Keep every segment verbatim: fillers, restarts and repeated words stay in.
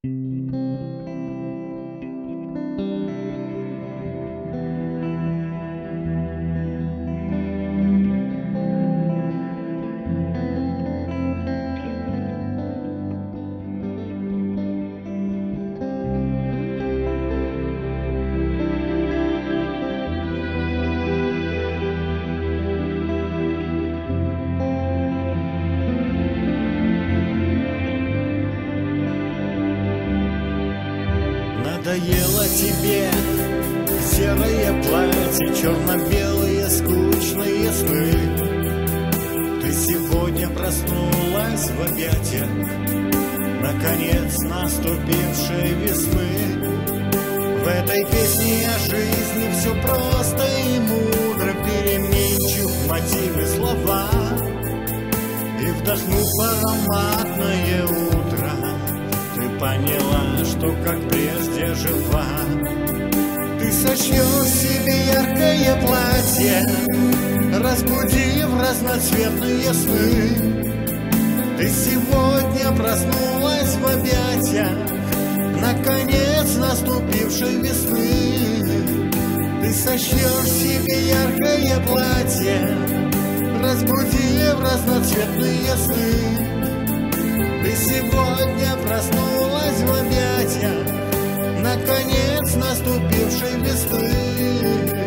Надоело тебе серое платье, черно-белые скучные сны. Ты сегодня проснулась в объятиях наконец наступившей весны. В этой песне о жизни все просто и мудро, переменчив мотивы слова. И вдохнув ароматное утро, ты поняла, что как прежде жива. Ты сошьешь себе яркое платье, разбудив разноцветные сны. Ты сегодня проснулась в объятиях наконец наступившей весны. Ты сошьешь себе яркое платье, разбудив разноцветные сны. Ты сегодня проснулась в объятиях наконец наступившей весны.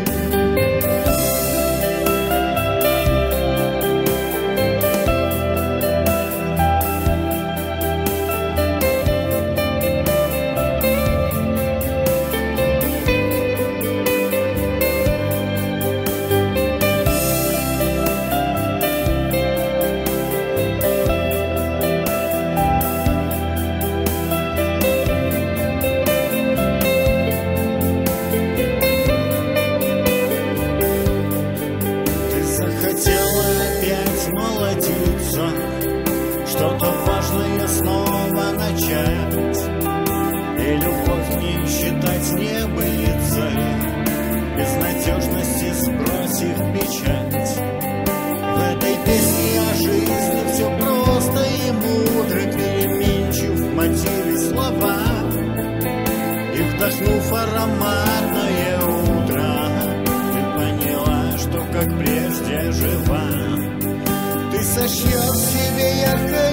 Что-то важное снова начать, и любовь не считать небылицей, безнадежности сбросив печать. В этой песне о жизни все просто и мудро, переменчив мотивы слова. И вдохнув ароматное утро, ты поняла, что как прежде жива. Ты сошьешь себе яркое